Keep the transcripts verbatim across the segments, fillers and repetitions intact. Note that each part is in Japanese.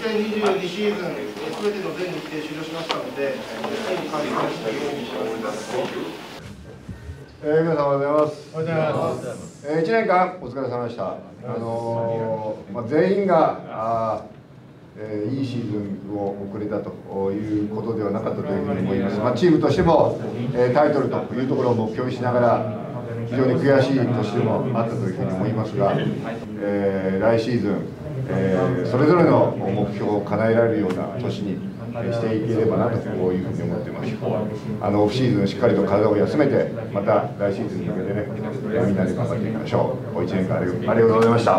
せんにじゅうにシーズン、すべての全日程終了しましたので、最後開催したいと思います。 えー、皆さんおはようございます。おはようございます。えー、いちねんかんお疲れ様でした。あのーまあ、全員があ、えー、いいシーズンを送れたということではなかったというふうに思います。まあ、チームとしても、えー、タイトルというところを目標にしながら非常に悔しい年でもあったというふうに思いますが、えー、来シーズン、えー、それぞれの目標を叶えられるような年にしていければなというふうに思っています。あのオフシーズンしっかりと体を休めて、また来シーズンに向けてね、みんなで頑張っていきましょう。いちねんかんありがとうございました。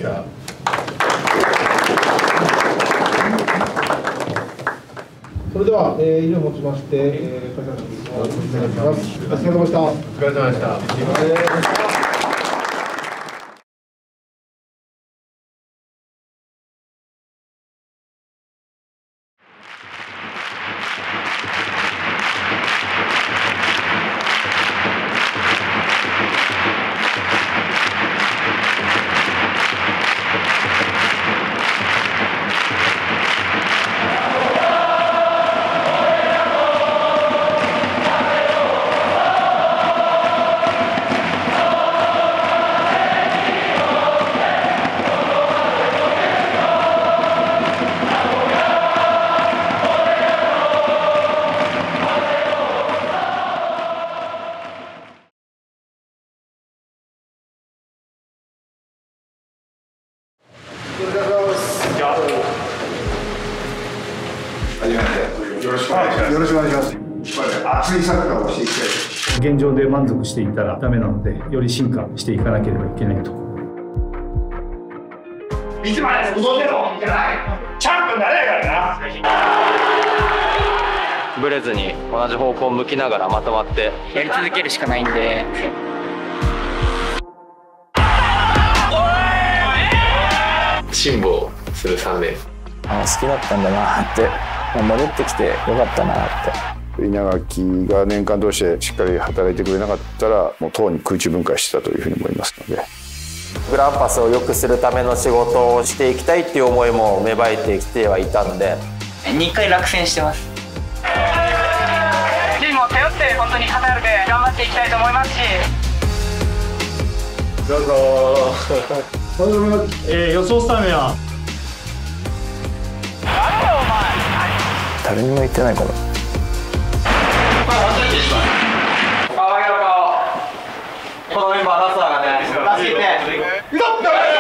それでは、えー、以上をもちまして、えー、開催式をお願いします。お疲れ様でした。お疲れ様でした。よろしくお願いします。よろしくお願いします。熱いサッカーをしていきたい。 現状で満足していたらダメなので、より進化していかなければいけないと。 いつまで戻ってもいけない。チャンピオンになれないからな。 ブレずに同じ方向を向きながらまとまってやり続けるしかないんで。 辛抱するさんねん。 あ好きだったんだなって、戻ってきてよかったなって。 稲垣が年間通してしっかり働いてくれなかったら、もうとうに空中分解してたというふうに思いますので、 グランパスを良くするための仕事をしていきたいっていう思いも芽生えてきてはいたんで、 にかい落選してます。 チームを背負って本当にカタールで頑張っていきたいと思いますし。 どうぞえー、予想スタメンは誰にも言ってないかも。 このメンバーラスターがね、出していって。